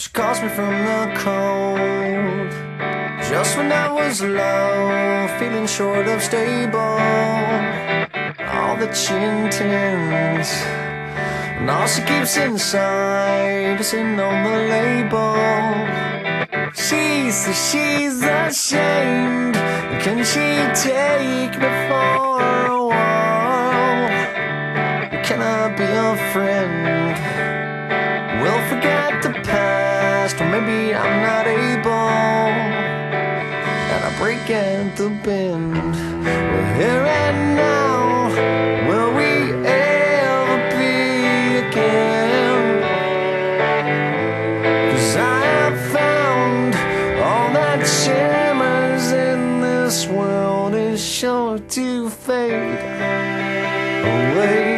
She calls me from the cold. Just when I was low, feeling short of stable, all that she intends and all she keeps inside isn't on the label. She says she's ashamed. Can she take me for a while? Can I be a friend? We'll forget the past, or maybe I'm not able, and I break at the bend. We're here and now. Will we ever be again? 'Cause I have found all that shimmers in this world is sure to fade away.